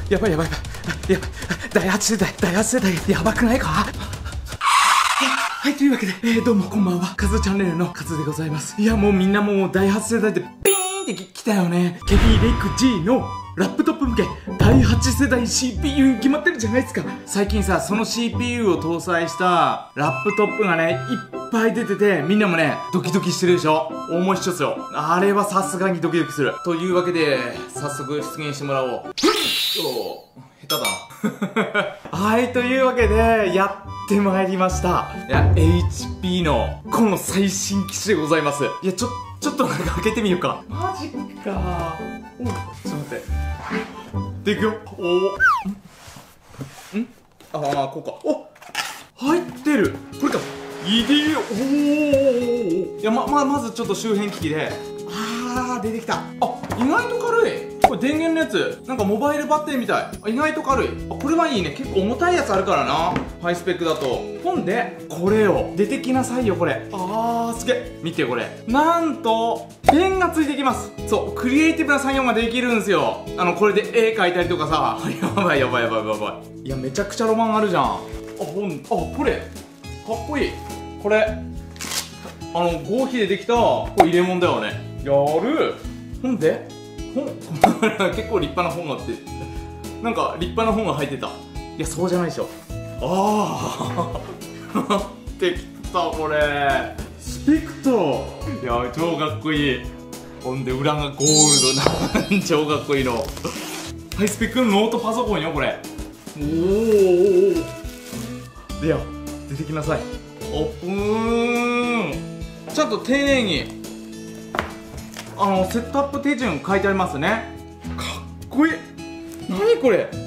やばいやばいやばい。やばい。第8世代やばくないか？はい、というわけで、どうもこんばんは。カズチャンネルのカズでございます。いや、もうみんなもう第8世代でピーンって来たよね。ケビーレイク G のラップトップ向け第8世代 CPU 決まってるじゃないですか。最近さ、その CPU を搭載したラップトップがね、いっぱい出てて、みんなもね、ドキドキしてるでしょ。面白いっすよ。あれはさすがにドキドキする。というわけで、早速出現してもらおう。下手だな。はい、というわけで、やってまいりました。いや、HP の、この最新機種でございます。いや、ちょっとなんか開けてみようか。マジかー。ちょっと待って。でいくよ。ああ、こうか。入ってる。これか。いや、まずちょっと周辺機器で。出てきた。意外と軽い。これ電源のやつ。なんかモバイルバッテリーみたい。意外と軽い。これはいいね。結構重たいやつあるからな。ハイスペックだと。ほんで、これよ。出てきなさいよ、これ。すげえ。見て、これ。なんと、ペンがついてきます。そう、クリエイティブな作業ができるんですよ。これで絵描いたりとかさ。やばい。いや、めちゃくちゃロマンあるじゃん。これ。かっこいい。これ。合皮でできた、これ入れ物だよね。やる。ほんで結構立派な本があって、なんか立派な本が入ってた。いや、そうじゃないでしょ。できた、これスペクトー。いや、超かっこいい。ほんで裏がゴールドな超かっこいいの。ハイスペックのノートパソコンよ、これ。でよ、出てきなさい。オープン。ちょっと丁寧にセットアップ手順書いてありますね。かっこいい。何これ。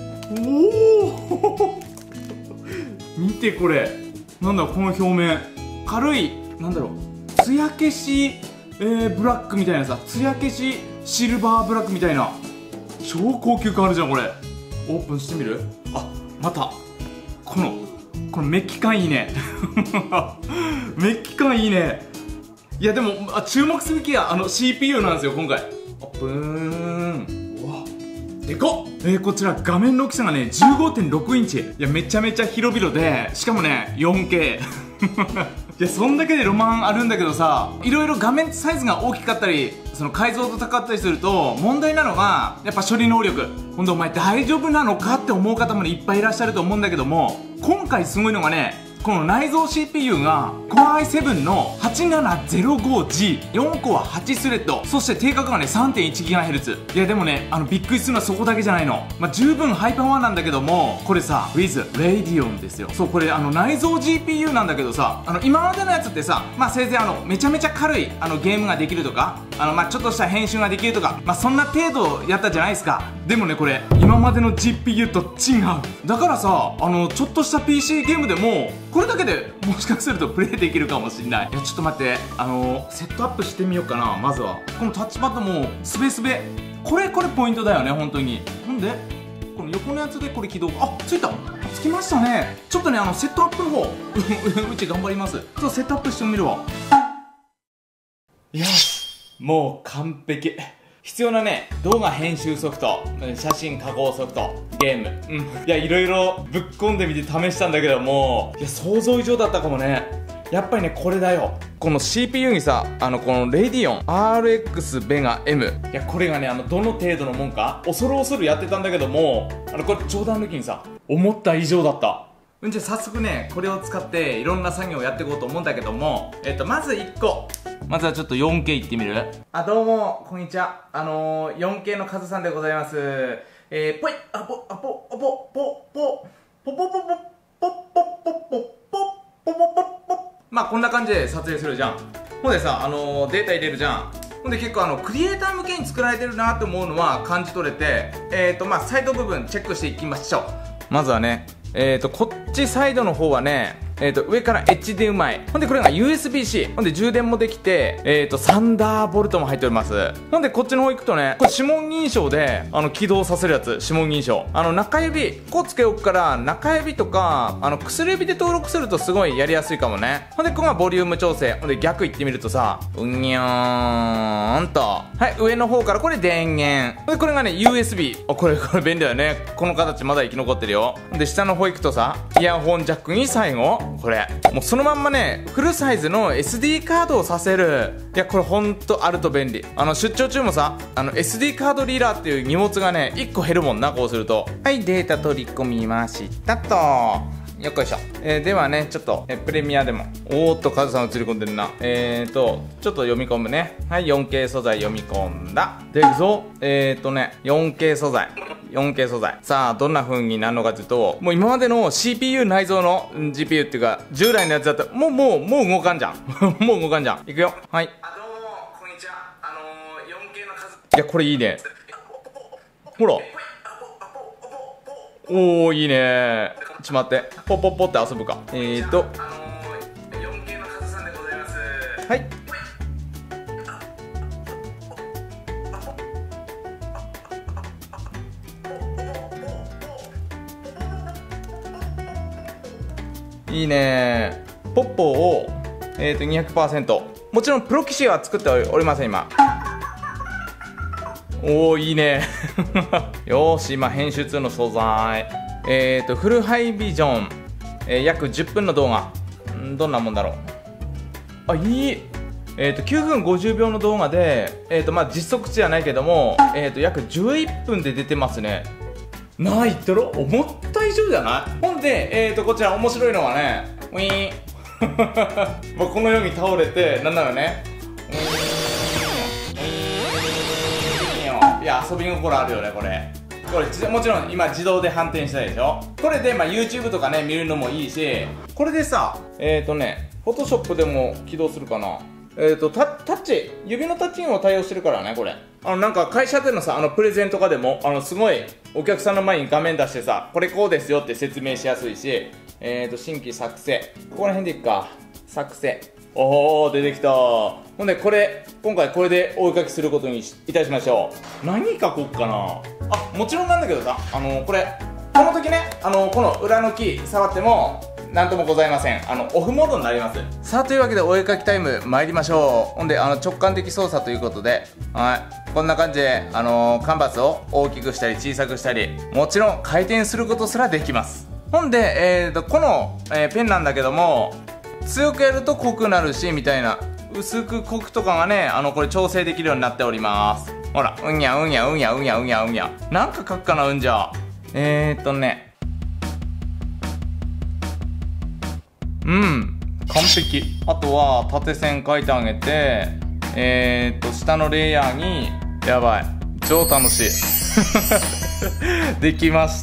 見てこれ。なんだろう、この表面。軽い、なんだろう、艶消し、ブラックみたいなさ、艶消しシルバーブラックみたいな。超高級感あるじゃん、これ。オープンしてみる？またこのメッキ感いいね。メッキ感いいね。いや、でも注目すべきはCPU なんですよ、今回。うわ、でかっ。こちら画面の大きさがね 15.6 インチ。いや、めちゃめちゃ広々で、しかもね 4K。 いや、そんだけでロマンあるんだけどさ、いろいろ画面サイズが大きかったり、その解像度高かったりすると問題なのがやっぱ処理能力。ほんで、お前大丈夫なのかって思う方もね、いっぱいいらっしゃると思うんだけども、今回すごいのがね、この内蔵 CPU が Core i7 の 8705G、 4コア8スレッド、そして定格がね 3.1GHz。 いや、でもね、びっくりするのはそこだけじゃないの。十分ハイパワーなんだけども、これさ with Radeon ですよ。そう、これ内蔵 GPU なんだけどさ、今までのやつってさ、せいぜいめちゃめちゃ軽いゲームができるとか、ちょっとした編集ができるとか、そんな程度やったじゃないですか。でもね、これ今までの GPU と違う。だからさ、ちょっとした PC ゲームでもこれだけでもしかするとプレイできるかもしんない。いや、ちょっと待って、セットアップしてみようかな。まずはこのタッチパッドもスベスベ。これポイントだよね、本当に。ほんでこの横のやつでこれ起動。ついた。つきましたね。ちょっとね、セットアップの方うち頑張ります。ちょっとセットアップしてみるわ。よし、もう完璧。必要なね、動画編集ソフト、写真加工ソフト、ゲーム、いや、いろいろぶっ込んでみて試したんだけども、いや、想像以上だったかもね。やっぱりね、これだよ。この CPU にさ、この Radeon RX Vega M。いや、これがね、どの程度のもんか、恐るやってたんだけども、これ冗談抜きにさ、思った以上だった。じゃあ早速ね、これを使っていろんな作業をやっていこうと思うんだけども、まず1個。まずはちょっと 4K いってみる？どうも、こんにちは。4K のカズさんでございます。ぽい、こんな感じで撮影するじゃん。ほんでさ、データ入れるじゃん。ほんで結構クリエイター向けに作られてるなって思うのは感じ取れて、サイド部分チェックしていきましょう。まずはね、こっちサイドの方はね、 上から HDMI、ほんでこれが USB-C、ほんで充電もできて、サンダーボルトも入っております。ほんでこっちの方行くとね、これ指紋認証で起動させるやつ、指紋認証、中指こうつけおくから、中指とか薬指で登録するとすごいやりやすいかもね。ほんでここがボリューム調整、ほんで逆行ってみるとさ、うにょーんと、はい、上の方からこれ電源、ほんでこれがね USB、 これ便利だよね。この形まだ生き残ってるよ。で下の方行くとさ、イヤホンジャックに最後これもうそのまんまね、フルサイズの SD カードをさせる。いやこれほんとあると便利。出張中もさ、SD カードリーダーっていう荷物がね1個減るもんな。こうすると、はい、データ取り込みましたと、よっこいしょ。ではね、ちょっと、プレミアでも、カズさん映り込んでるな。ちょっと読み込むね。はい、4K 素材読み込んだ。で、いくぞ。4K 素材。4K 素材。さあ、どんな風になるのかというと、もう今までの CPU 内蔵の GPU っていうか、従来のやつだったら、もう動かんじゃん。もう動かんじゃん。いくよ。はい。どうも、こんにちは。4K の数。いや、これいいね。ほら。おー、いいね。ちょっと待って、ポッポッポって遊ぶか。4K のカズさんでございます。はい。いいね。ポッポを200%。もちろんプロ棋士は作っておりません今。おー、いいね。よーし、今編集中の素材。フルハイビジョン、約10分の動画。どんなもんだろう。あ、いい。9分50秒の動画で、実測値じゃないけども、約11分で出てますね。ないってろ、思った以上じゃない。ほんで、こちら面白いのはね、ウィーン。もうこのように倒れて、なんならね、いや、遊び心あるよね、これ。これもちろん今自動で反転したでしょ。これでYouTube とかね見るのもいいし、これでさPhotoshop でも起動するかな。タッチ、指のタッチにも対応してるからね。これなんか会社でのさプレゼンとかでもすごいお客さんの前に画面出してさ、これこうですよって説明しやすいし、新規作成、ここら辺でいくか。作成、おお出てきた。ほんで今回これでお絵かきすることにいたしましょう。何描こうかな。あ、もちろんなんだけどさ、この時ねこの裏のキー触ってもなんともございません。オフモードになります。さあ、というわけでお絵かきタイム参りましょう。ほんで直感的操作ということで、はい、こんな感じでカンバスを大きくしたり小さくしたり、もちろん回転することすらできます。ほんでこの、ペンなんだけども、強くやると濃くなるしみたいな、薄く濃くとかがねこれ調整できるようになっております。ほら、うにゃうにゃうにゃうにゃうにゃうにゃ、なんか書くかな。うんじゃ完璧。あとは縦線書いてあげて、下のレイヤーに、やばい、超楽しい。できました。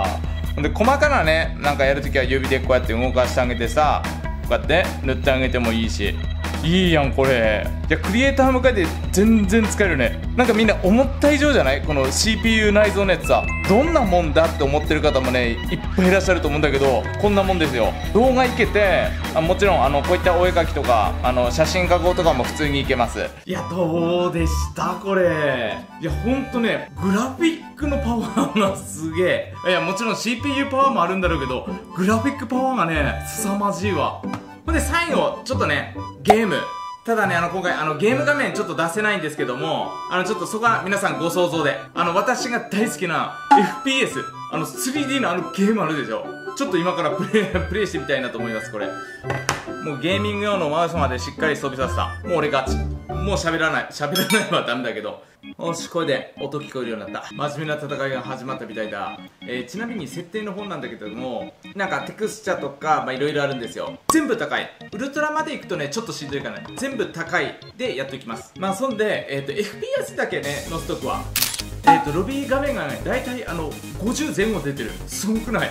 で細かなね、なんかやるときは指でこうやって動かしてあげてさ、こうやって塗ってあげてもいいし、いいやんこれ。いや、クリエイター向かいで全然使えるね。なんかみんな思った以上じゃない？この CPU 内蔵のやつさ、どんなもんだって思ってる方もねいっぱいいらっしゃると思うんだけど、こんなもんですよ。動画いけて、もちろんこういったお絵描きとか写真加工とかも普通にいけます。いや、どうでしたこれ。いや、ほんとね、グラフィックのパワーがすげえ。いや、もちろん CPU パワーもあるんだろうけど、グラフィックパワーがね凄まじいわ。ほんで最後ちょっとね、ゲーム、ただね今回ゲーム画面ちょっと出せないんですけども、ちょっとそこは皆さんご想像で、私が大好きな FPS、3D のゲームあるでしょ。ちょっと今からプレイしてみたいなと思います。これもうゲーミング用のマウスまでしっかり装備させた。もう俺勝ち。もう喋らないはダメだけど、よし、これで音聞こえるようになった。真面目な戦いが始まったみたいだ。ちなみに設定の本なんだけども、なんかテクスチャとかいろいろあるんですよ。全部高い。ウルトラまで行くとねちょっとしんどいかな。全部高いでやっていきます。そんでFPS だけね、のストックはロビー画面がねだいたい50前後出てる。すごくない？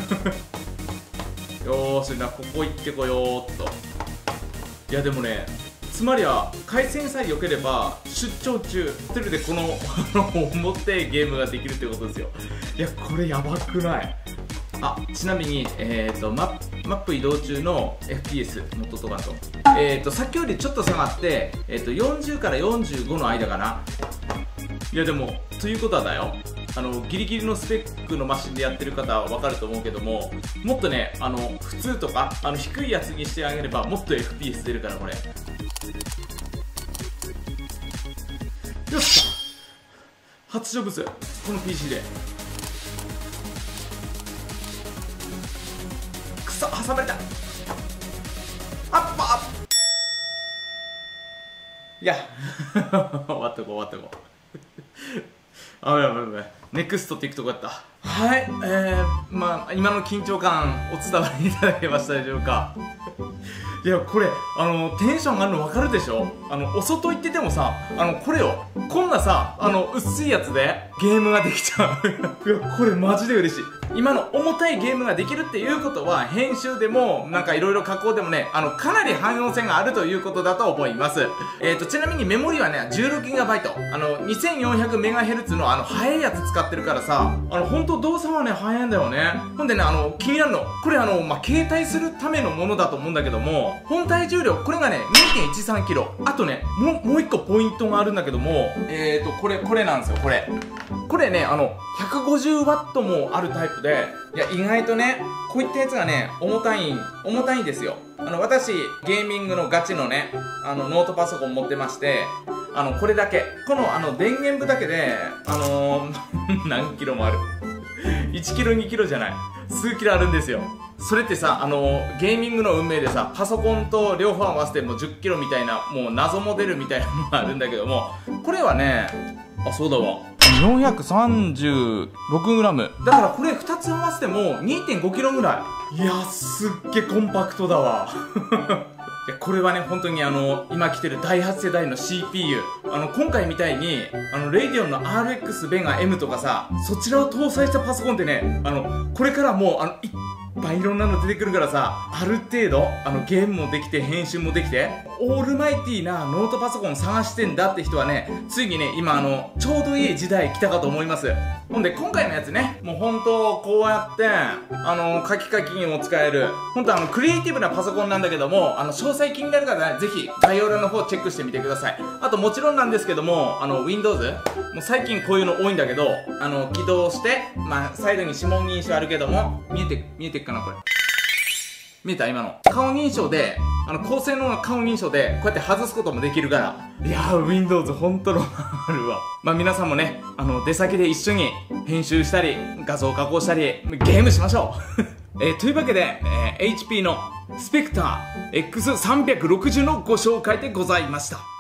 よーし、ここ行ってこよーっと。いやでもね、つまりは回線さえ良ければ出張中ホテルでこの重てえゲームができるってことですよ。いや、これやばくない？ あ、ちなみに、マップ移動中の FPS 持っとっとかと。さっきよりちょっと下がって、40から45の間かな。いやでも、ということはだよ。ギリギリのスペックのマシンでやってる方は分かると思うけども、もっとね、普通とか、低いやつにしてあげれば、もっと FPS 出るから、これ。よっしゃ、初勝負数、この PC で。くそ、挟まれた。あっぱいや終わっとこう終わっとこうあ、やばいやばい、ネクストっていくとこやった。はい、まあ今の緊張感お伝わりいただけましたでしょうか。いや、これテンション上がるの分かるでしょ。お外行っててもさ、これよ、こんなさ、薄いやつでゲームができちゃういや、これマジで嬉しい。今の重たいゲームができるっていうことは、編集でもなんかいろいろ加工でもね、かなり汎用性があるということだと思います。ちなみにメモリはね 16GB、 2400MHz の速いやつ使ってるからさ、本当動作はね速いんだよね。ほんでね、気になるの、これ携帯するためのものだと思うんだけども、本体重量これがね 2.13kg。 あとね、もう一個ポイントがあるんだけども、これなんですよ。これね、150W もあるタイプで、いや、意外とね、こういったやつがね、重たいんですよ。私、ゲーミングのガチのね、ノートパソコン持ってまして、これだけ、この電源部だけで、何キロもある。1キロ2キロじゃない。数キロあるんですよ。それってさ、ゲーミングの運命でさ、パソコンと両方合わせてもう10キロみたいな、もう謎モデルみたいなのがあるんだけども、これはね、あ、そうだわ。436g。だからこれ2つ合わせても 2.5kg ぐらい。いや、すっげえコンパクトだわ。いや、これはね、本当に今来てる第8世代の CPU。今回みたいに、レイディオンの RX ベガ M とかさ、そちらを搭載したパソコンってね、これからもう、いっぱいいろんなの出てくるからさ、ある程度、ゲームもできて、編集もできて、オールマイティーなノートパソコン探してんだって人はね、ついにね、今ちょうどいい時代来たかと思います。ほんで、今回のやつね、もう本当こうやって、書き書きにも使える、本当クリエイティブなパソコンなんだけども、詳細気になる方はね、ぜひ概要欄の方チェックしてみてください。あと、もちろんなんですけども、Windows、もう最近こういうの多いんだけど、起動して、まあ、サイドに指紋認証あるけども、見えてっかな、これ。見えた？今の。顔認証で、高性能な顔認証で、こうやって外すこともできるから。いやー、Windows ほんとロマンあるわ。まあ皆さんもね、出先で一緒に編集したり、画像加工したり、ゲームしましょうというわけで、HP のスペクター X360 のご紹介でございました。